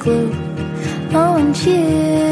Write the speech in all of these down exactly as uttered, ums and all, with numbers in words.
glue. Oh, and you.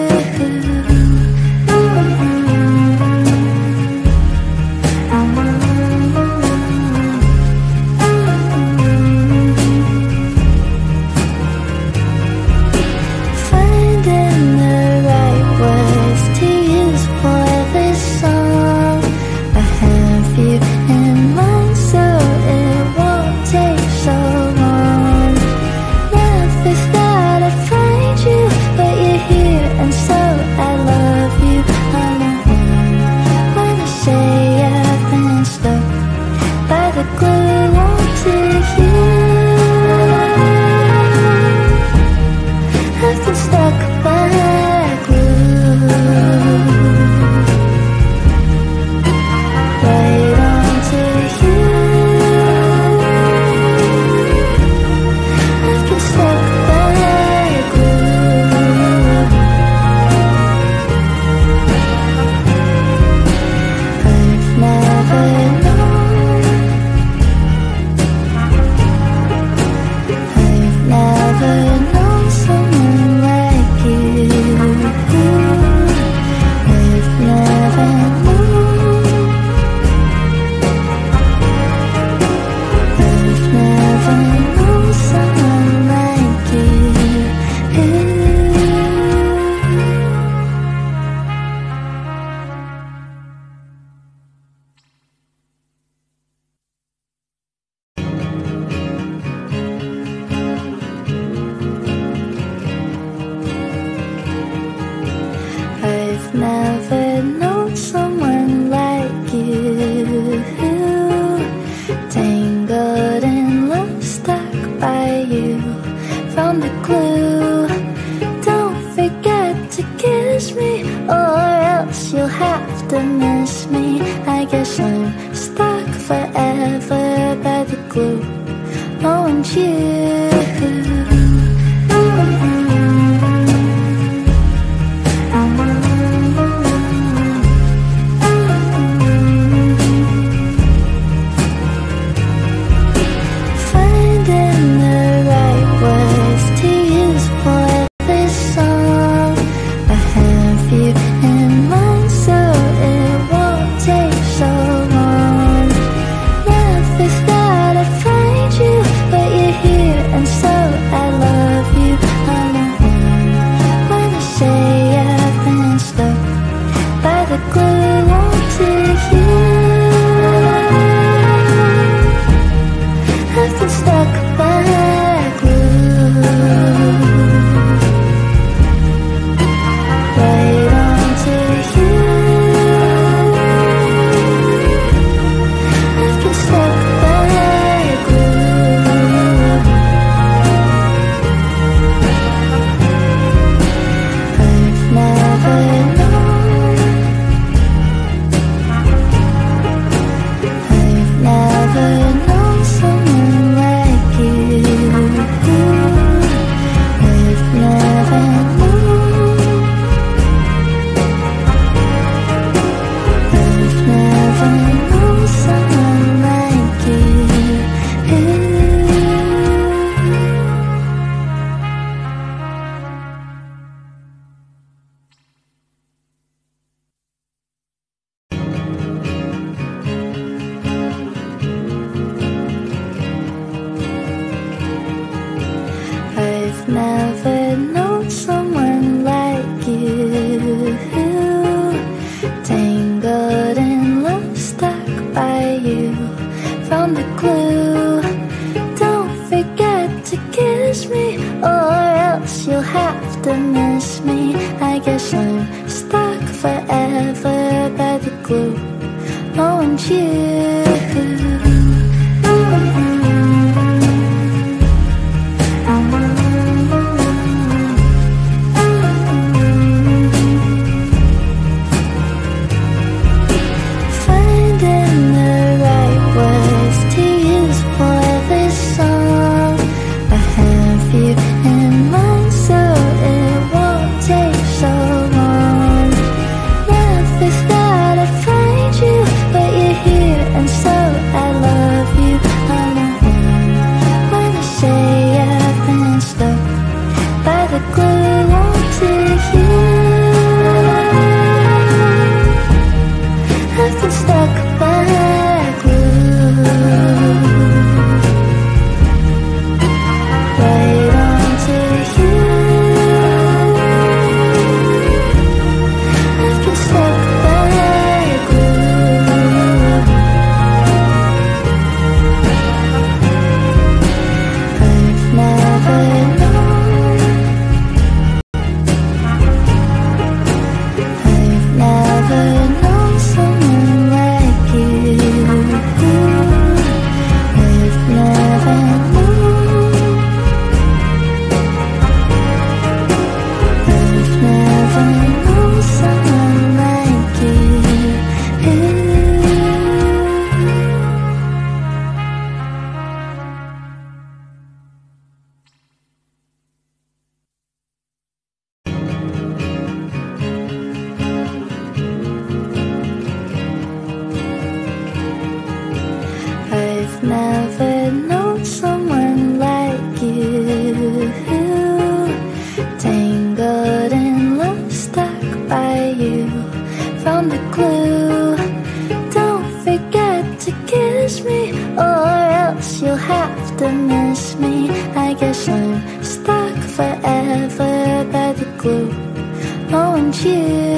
Never known someone like you, tangled in love, stuck by you. Found the clue. Don't forget to kiss me, or else you'll have to miss me. I guess I'm stuck forever by the glue. Oh, and you. Never known someone like you, tangled in love, stuck by you. Found the clue. Don't forget to kiss me, or else you'll have to miss me. I guess I'm stuck forever by the glue. Oh, and you. And glue. Oh, and you.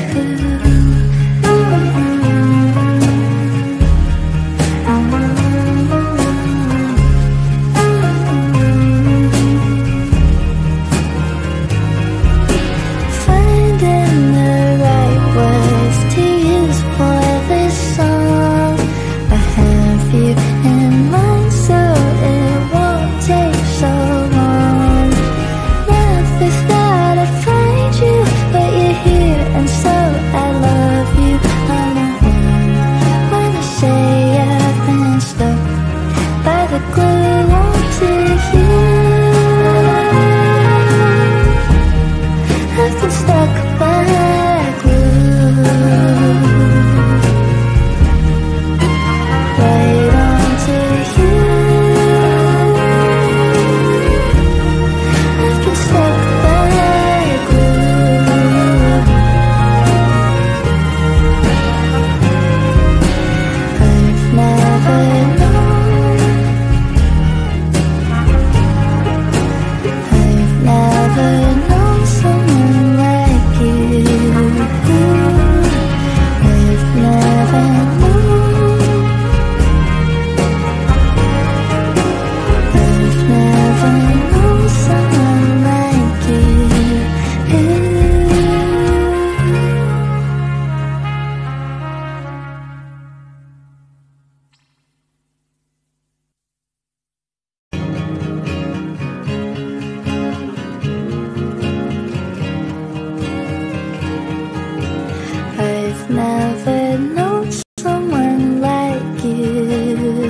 Never known someone like you.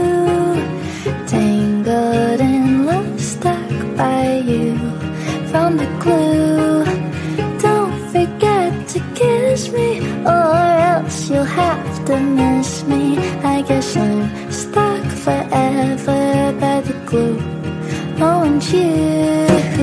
Tangled in love, stuck by you. Found the clue. Don't forget to kiss me, or else you'll have to miss me. I guess I'm stuck forever by the glue. Oh, and you.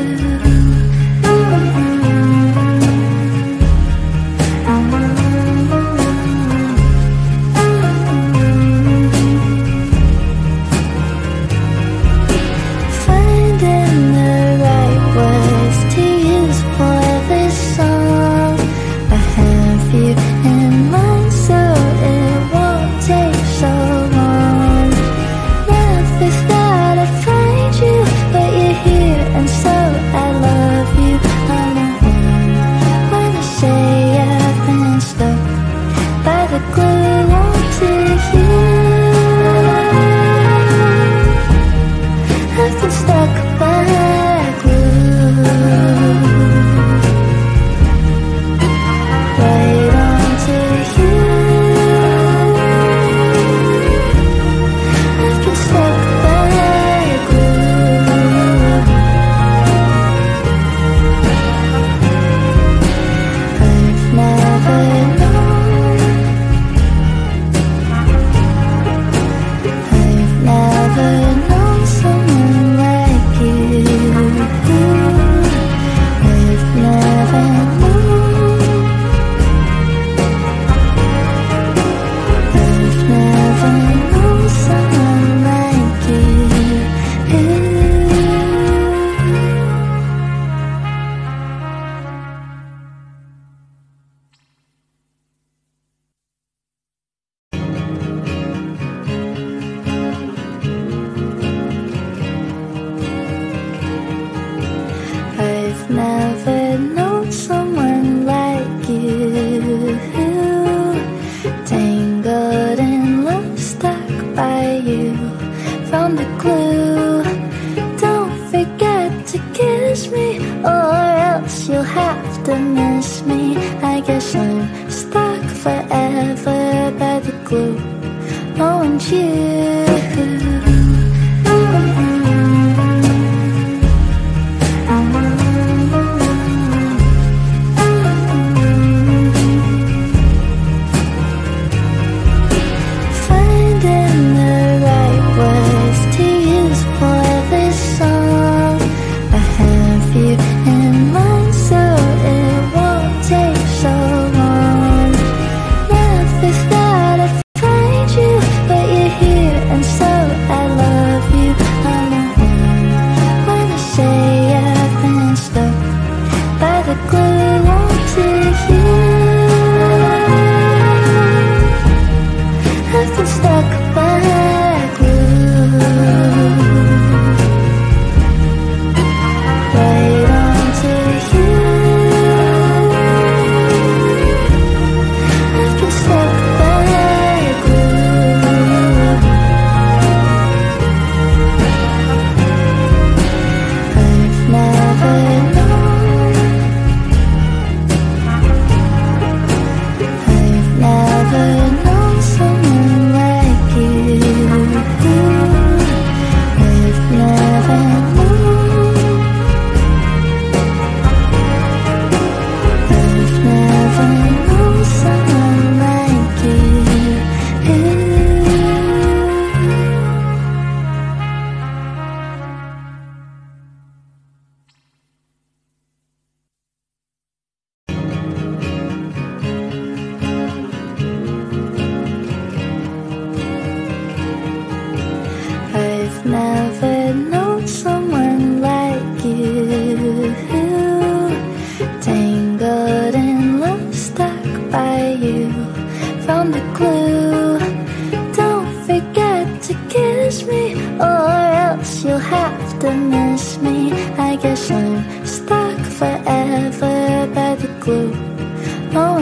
Never known someone like you. Tangled in love, stuck by you. Found the clue. Don't forget to kiss me, or else you'll have to miss me. I guess I'm stuck forever by the glue. Oh, and you. Here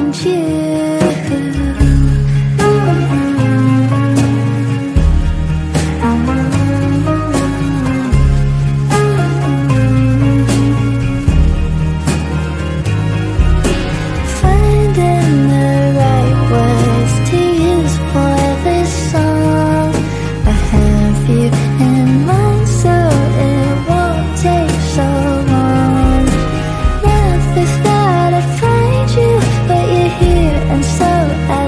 find you. So I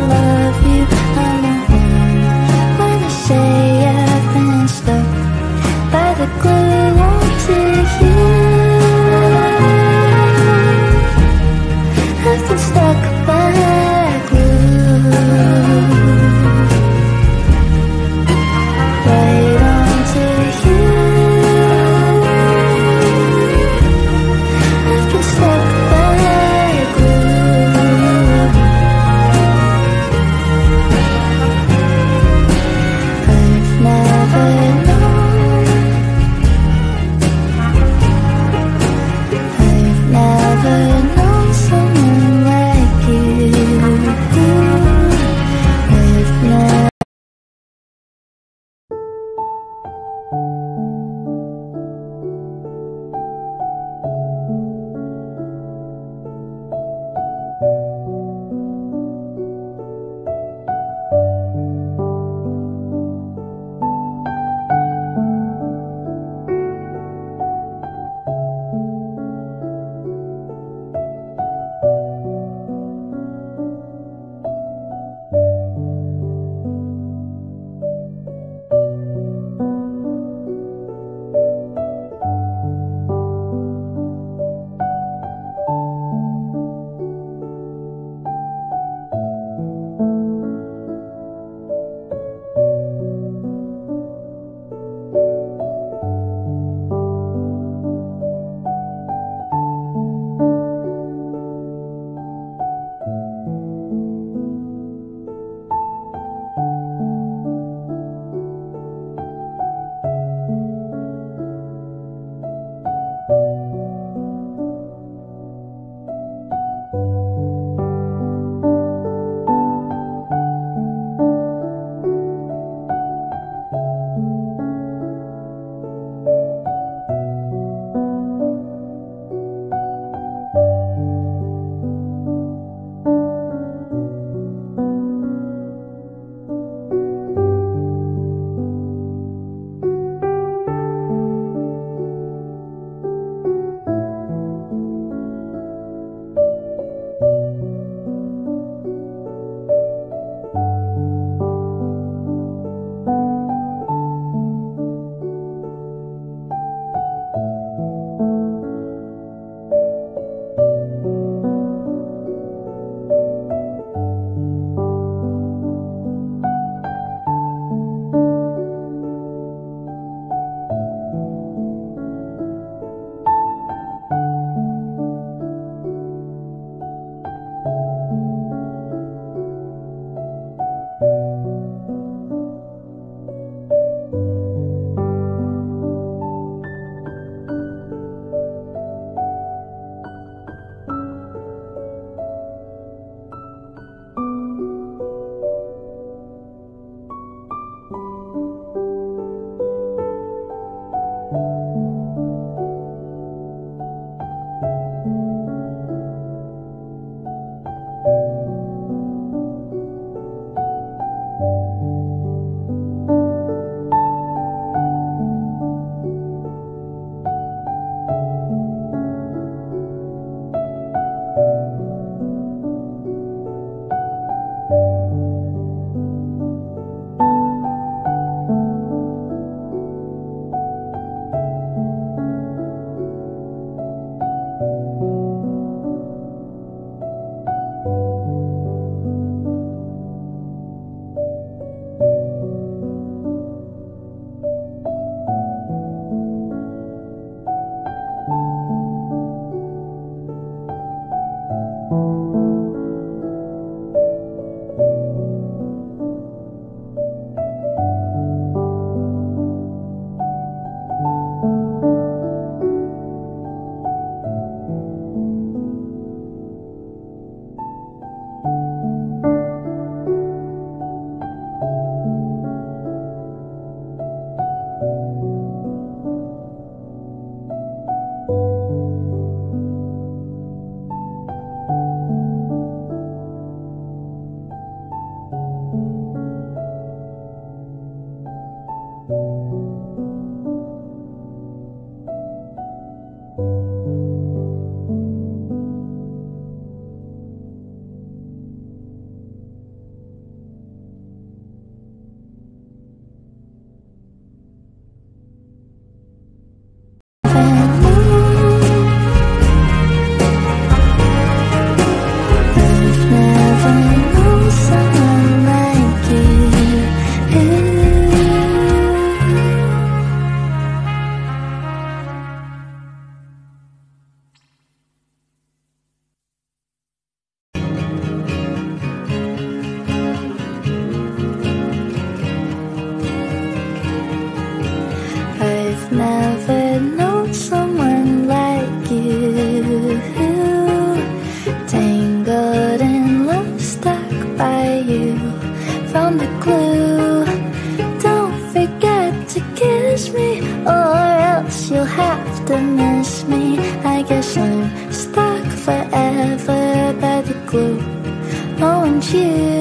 want you.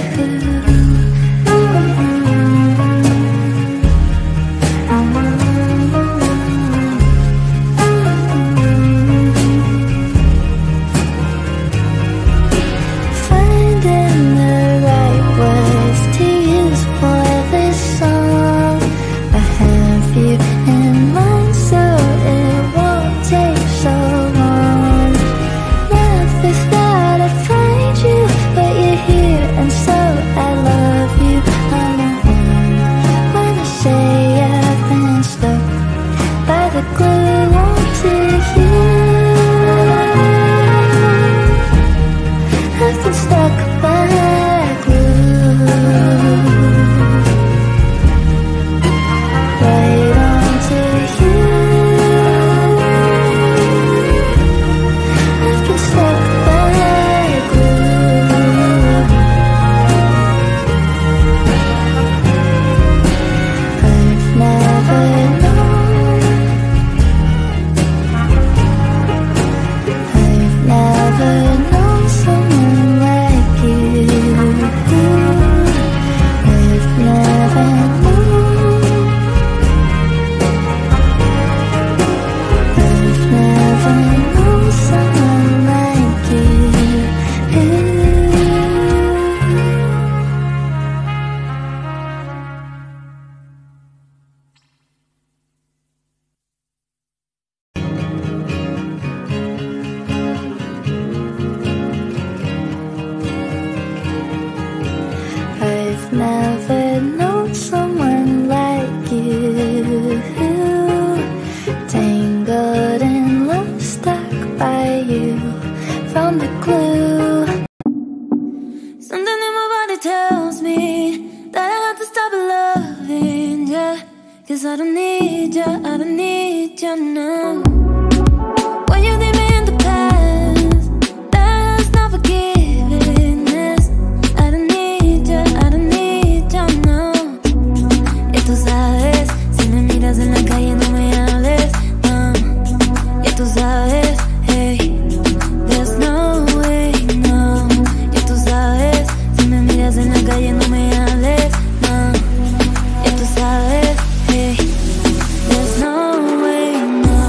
Never known someone like you. Tangled in love, stuck by you. Found the clue. Something in my body tells me that I have to stop loving ya, 'cause I don't need ya, I don't need ya now. When you leave me in the past, that's not forgiveness. I don't need ya, I don't need ya now. Y tú sabes, si me miras en la calle no me hables, no. Y tú sabes, hey, there's no way, no. Y tú sabes, si me miras en la calle no me hables, no. Y tú sabes, hey, there's no way, no.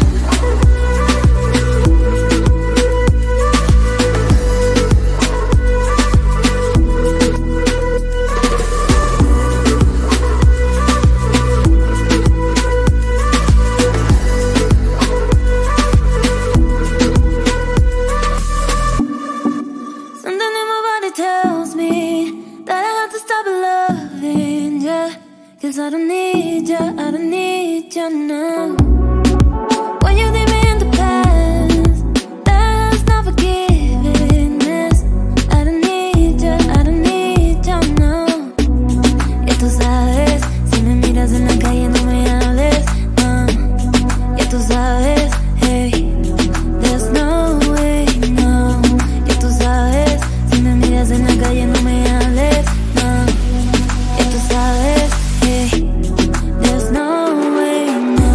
Something in my body tells me that I have to stop loving ya, 'cause I don't need ya, I don't need ya now. When you leave me in the past, that's not forgiveness. I don't need ya, I don't need ya now. Y tú sabes, si me miras en la calle no me hables, no. Y tú sabes, hey, there's no way, no. Y tú sabes, si me miras en la calle no me hables, no. Y tú sabes, hey, there's no way, no.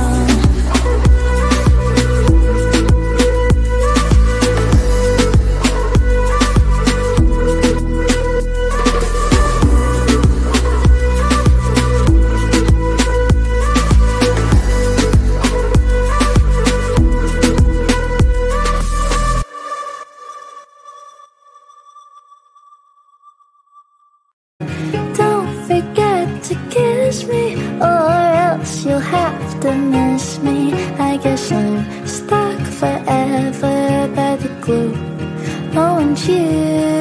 Don't forget to kiss me, or else you'll have to miss me. I guess I'm stuck forever by the glue. I want you.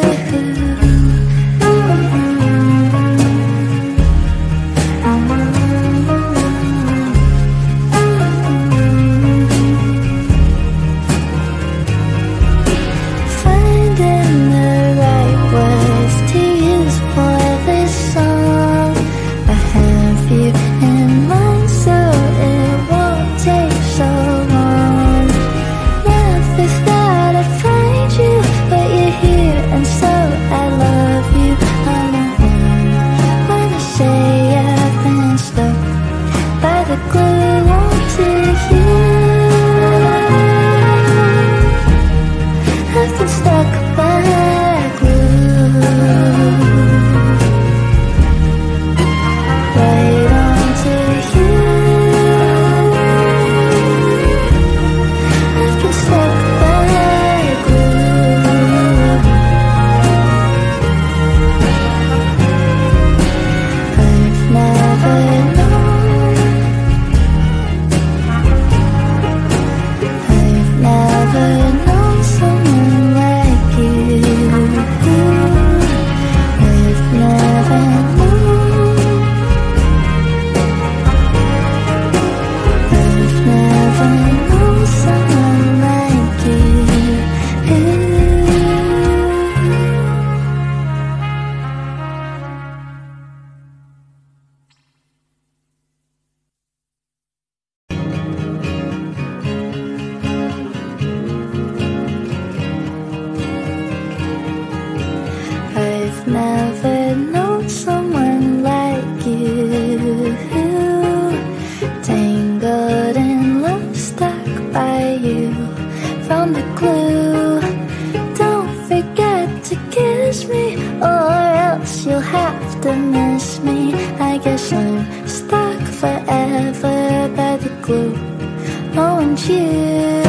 Finding the right words to use for this song. I have you in mind, so it won't take so long. Never thought I'd find you, but you're here and so found the clue. Don't forget to kiss me, or else you'll have to miss me. I guess I'm stuck forever by the glue. Oh, and you.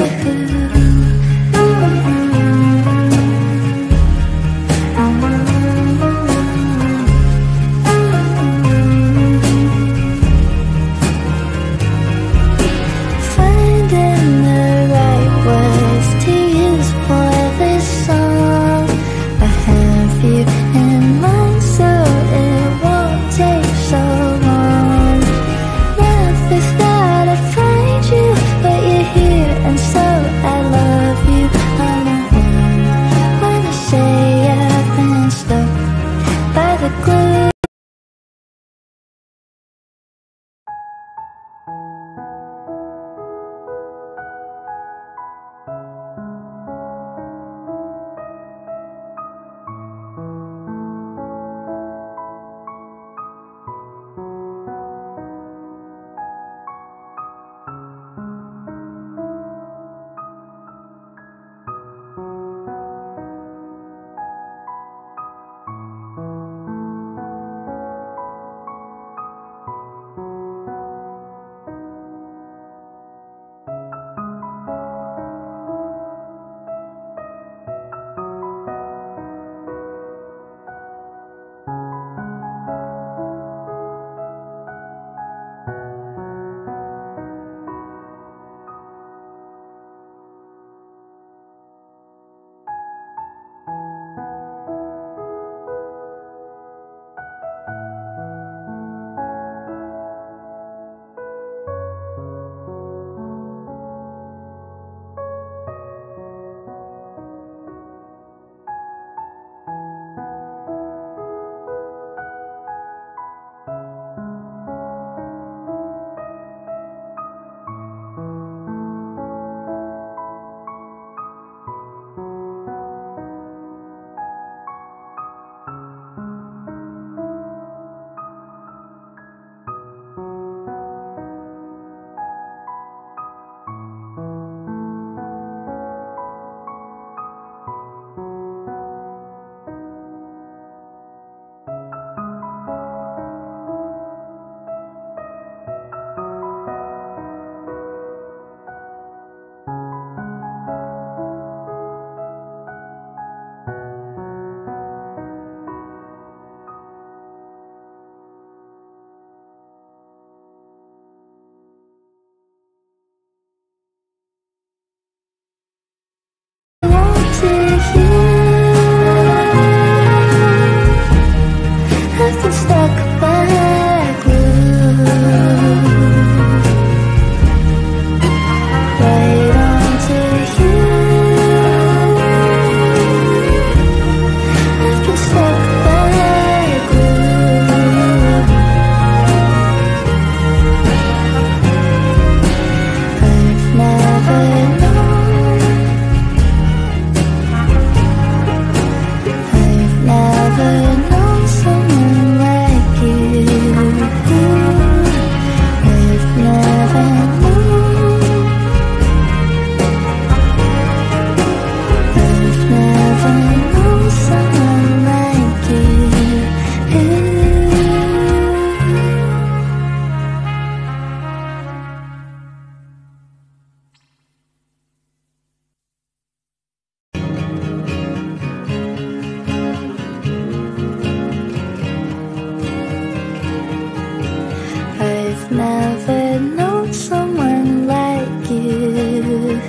never known someone like you.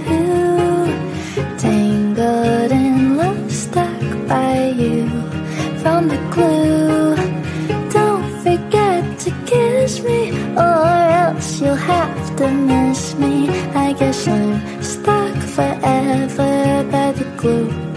Tangled in love, stuck by you. Found the clue. Don't forget to kiss me, or else you'll have to miss me. I guess I'm stuck forever by the glue.